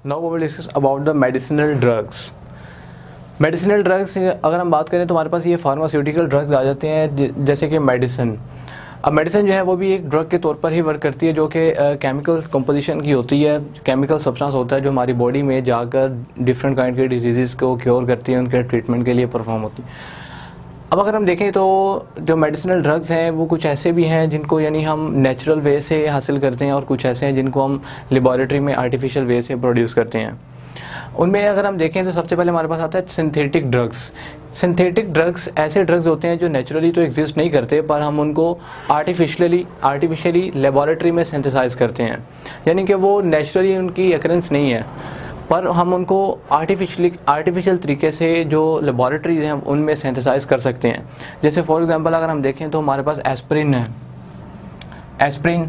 Now we will discuss about the medicinal drugs. Medicinal drugs अगर हम बात करें तो हमारे पास ये फार्मास्यूटिकल ड्रग्स आ जाते हैं, जैसे कि मेडिसिन। अब मेडिसिन जो है वो भी एक ड्रग के तौर पर ही वर्क करती है, जो कि केमिकल कंपोजिशन की होती है, केमिकल सब्सटेंस होता है जो हमारी बॉडी में जाकर डिफरेंट काइंड के डिजीज़ को क्योर करती है, उनके ट्रीटमेंट के लिए परफॉर्म होती है। अब अगर हम देखें तो जो मेडिसिनल ड्रग्स हैं वो कुछ ऐसे भी हैं जिनको यानी हम नेचुरल वे से हासिल करते हैं, और कुछ ऐसे हैं जिनको हम लेबॉरेटरी में आर्टिफिशियल वे से प्रोड्यूस करते हैं। उनमें अगर हम देखें तो सबसे पहले हमारे पास आता है सिंथेटिक ड्रग्स। सिंथेटिक ड्रग्स ऐसे ड्रग्स होते हैं जो नेचुरली तो एग्जिस्ट नहीं करते, पर हम उनको आर्टिफिशियली लेबॉरेटरी में सिंथेसाइज करते हैं, यानी कि वो नेचुरली उनकी अकरेंस नहीं है, पर हम उनको आर्टिफिशियल तरीके से जो लेबॉरेटरीज हैं उनमें सिंथेसाइज कर सकते हैं। जैसे फॉर एग्जांपल अगर हम देखें तो हमारे पास एस्प्रिन है, एस्प्रिन,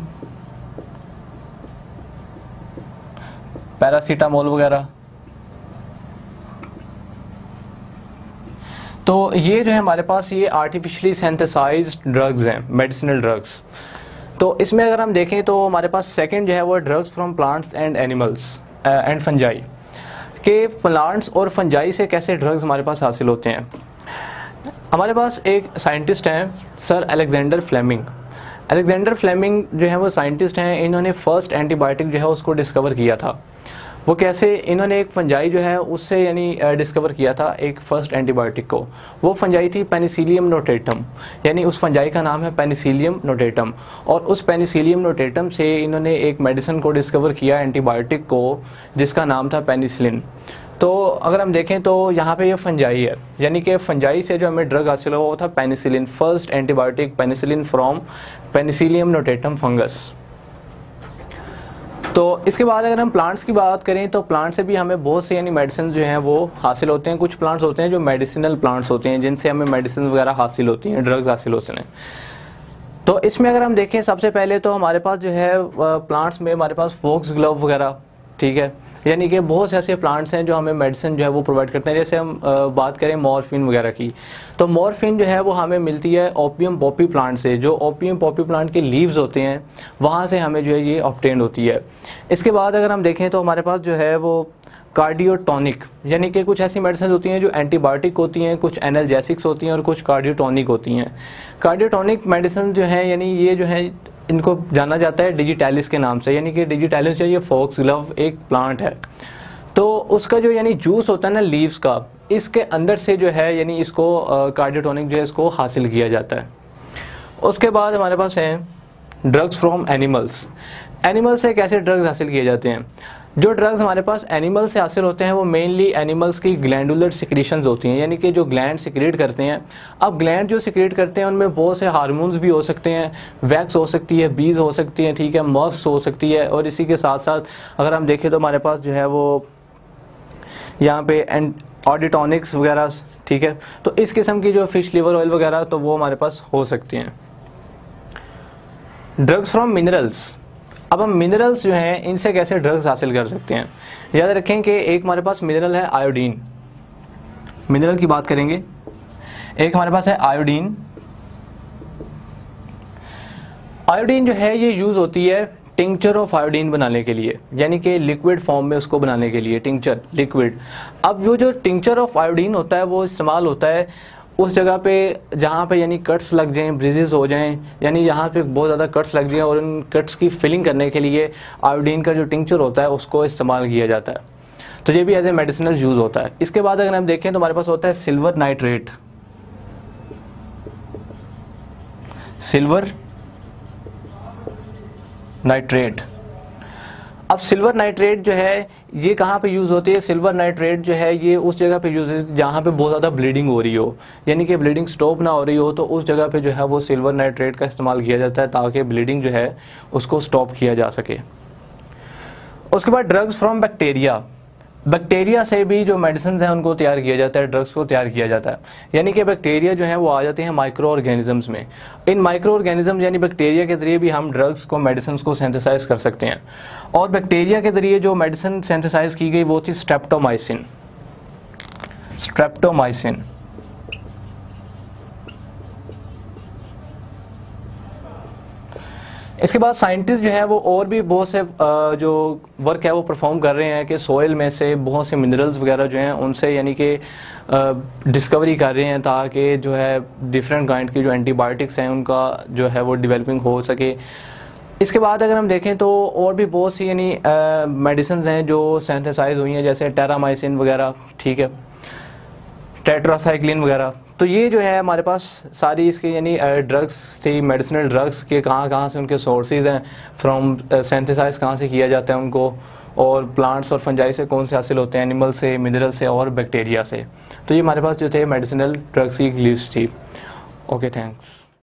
पैरासीटामोल वगैरह। तो ये जो है हमारे पास ये आर्टिफिशियली सिंथेसाइज्ड ड्रग्स हैं, मेडिसिनल ड्रग्स। तो इसमें अगर हम देखें तो हमारे पास सेकंड जो है वो drugs from plants and animals and fungi, के प्लांट्स और फंजाई से कैसे ड्रग्स हमारे पास हासिल होते हैं। हमारे पास एक साइंटिस्ट हैं sir Alexander Fleming. Alexander Fleming जो है वो साइंटिस्ट हैं, इन्होंने फर्स्ट एंटीबायोटिक जो है उसको डिस्कवर किया था। वो कैसे, इन्होंने एक फंजाई जो है उससे यानी डिस्कवर किया था एक फर्स्ट एंटीबायोटिक को। वो फंजाई थी पेनिसिलियम नोटेटम, यानी उस फंजाई का नाम है पेनिसिलियम नोटेटम, और उस पेनिसिलियम नोटेटम से इन्होंने एक मेडिसिन को डिस्कवर किया, एंटीबायोटिक को, जिसका नाम था पेनिसिलिन। तो अगर हम देखें तो यहाँ पे ये फंजाई है, यानी कि फंजाई से जो हमें ड्रग हासिल हुआ वो था penicillin, first antibiotic penicillin from penicillium notatum fungus. तो इसके बाद अगर हम प्लांट्स की बात करें तो प्लांट से भी हमें बहुत से यानी मेडिसिन जो हैं वो हासिल होते हैं। कुछ प्लांट्स होते हैं जो मेडिसिनल प्लांट्स होते हैं, जिनसे हमें मेडिसिन वगैरह हासिल होती हैं, ड्रग्स हासिल होते हैं। तो इसमें अगर हम देखें सबसे पहले तो हमारे पास जो है प्लांट्स में हमारे पास फॉक्स ग्लोव वगैरह, ठीक है, यानी कि बहुत से ऐसे प्लांट्स हैं जो हमें मेडिसिन जो है वो प्रोवाइड करते हैं। जैसे हम बात करें मॉर्फिन वगैरह की, तो मॉर्फिन जो है वो हमें मिलती है ओपियम पॉपी प्लांट से। जो ओपियम पॉपी प्लांट के लीव्स होते हैं वहाँ से हमें जो है ये ऑब्टेन होती है। इसके बाद अगर हम देखें तो हमारे पास जो है वो कार्डियोटॉनिक, यानी कि कुछ ऐसी मेडिसिन होती हैं जो एंटीबायोटिक होती हैं, कुछ एनाल्जेसिक्स होती हैं और कुछ कार्डियोटॉनिक होती हैं। कार्डियोटॉनिक मेडिसिन जो है यानी ये जो है इनको जाना जाता है डिजिटैलिस के नाम से, यानी कि डिजिटैलिस जो ये फॉक्स ग्लोव एक प्लांट है, तो उसका जो यानी जूस होता है ना लीव्स का, इसके अंदर से जो है यानी इसको कार्डियोटॉनिक जो है इसको हासिल किया जाता है। उसके बाद हमारे पास हैं ड्रग्स फ्रॉम एनिमल्स। एनिमल से कैसे ड्रग्स हासिल किए जाते हैं। जो ड्रग्स हमारे पास एनिमल से हासिल होते हैं वो मेनली एनिमल्स की ग्लैंडुलर सिक्रीशंस होती हैं, यानी कि जो ग्लैंड सिक्रीट करते हैं। अब ग्लैंड जो सिक्रीट करते हैं उनमें बहुत से हार्मोन्स भी हो सकते हैं, वैक्स हो सकती है, बीज हो सकती हैं, ठीक है, मस्क हो सकती है, और इसी के साथ साथ अगर हम देखें तो हमारे पास जो है वो यहाँ पे ऑडिटॉनिक्स वगैरह, ठीक है, तो इस किस्म की जो फिश लिवर ऑयल वगैरह तो वो हमारे पास हो सकती हैं। Drugs from minerals. अब हम मिनरल्स जो हैं इनसे कैसे ड्रग्स हासिल कर सकते हैं। याद रखें कि एक हमारे पास मिनरल है आयोडीन, मिनरल की बात करेंगे। एक हमारे पास है आयोडीन। आयोडीन जो है ये यूज़ होती है टिंक्चर ऑफ आयोडीन बनाने के लिए, यानी कि लिक्विड फॉर्म में उसको बनाने के लिए, टिंक्चर लिक्विड। अब वो जो टिंक्चर ऑफ आयोडीन होता है वो इस्तेमाल होता है उस जगह पे जहाँ पे यानी कट्स लग जाएं, ब्रिजेस हो जाएं, यानी यहाँ पे बहुत ज़्यादा कट्स लग जाएं, और उन कट्स की फिलिंग करने के लिए आयोडीन का जो टिंक्चर होता है उसको इस्तेमाल किया जाता है। तो ये भी एज ए मेडिसिनल यूज़ होता है। इसके बाद अगर हम देखें तो हमारे पास होता है सिल्वर नाइट्रेट। Silver nitrate. अब सिल्वर नाइट्रेट जो है ये कहाँ पे यूज़ होती है। सिल्वर नाइट्रेट जो है ये उस जगह पे यूज़ है जहाँ पे बहुत ज़्यादा ब्लीडिंग हो रही हो, यानी कि ब्लीडिंग स्टॉप ना हो रही हो, तो उस जगह पे जो है वो सिल्वर नाइट्रेट का इस्तेमाल किया जाता है ताकि ब्लीडिंग जो है उसको स्टॉप किया जा सके। उसके बाद ड्रग्स फ्रॉम बैक्टीरिया। बैक्टीरिया से भी जो मेडिसिन हैं उनको तैयार किया जाता है, ड्रग्स को तैयार किया जाता है, यानी कि बैक्टीरिया जो है वो आ जाते हैं माइक्रो ऑर्गेनिजम्स में। इन माइक्रो ऑर्गेनिज्म यानी बैक्टीरिया के ज़रिए भी हम ड्रग्स को, मेडिसिन को सिंथेसाइज कर सकते हैं। और बैक्टीरिया के ज़रिए जो मेडिसिन सिंथेसाइज की गई वो थी स्ट्रेप्टोमाइसिन। स्ट्रेप्टोमाइसिन इसके बाद साइंटिस्ट जो है वो और भी बहुत से जो वर्क है वो परफॉर्म कर रहे हैं कि सोइल में से बहुत से मिनरल्स वगैरह जो हैं उनसे यानी कि डिस्कवरी कर रहे हैं ताकि जो है डिफरेंट काइंड की जो एंटीबायोटिक्स हैं उनका जो है वो डेवलपिंग हो सके। इसके बाद अगर हम देखें तो और भी बहुत सी यानी मेडिसिन हैं जो सिंथेसाइज हुई हैं, जैसे टेरामाइसिन वगैरह, ठीक है, टेट्रासाइक्लिन वगैरह। तो ये जो है हमारे पास सारी इसके यानी ड्रग्स थी, मेडिसिनल ड्रग्स के कहाँ से उनके सोर्सेज हैं, फ्रॉम सिंथेसाइज कहाँ से किया जाता है उनको, और प्लांट्स और फंजाई से कौन से हासिल होते हैं, एनिमल से, मिनरल से और बैक्टीरिया से। तो ये हमारे पास जो थे मेडिसिनल ड्रग्स की एक लिस्ट थी। Okay, thanks.